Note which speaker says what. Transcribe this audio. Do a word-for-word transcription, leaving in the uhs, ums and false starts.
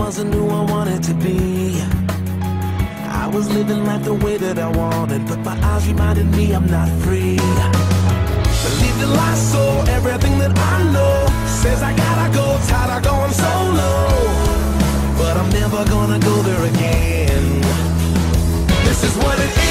Speaker 1: wasn't who I wanted to be. I was living life the way that I wanted, but my eyes reminded me I'm not free. Believe the lie, so everything that I know says I gotta go, tired of going solo. But I'm never gonna go there again. This is what it is.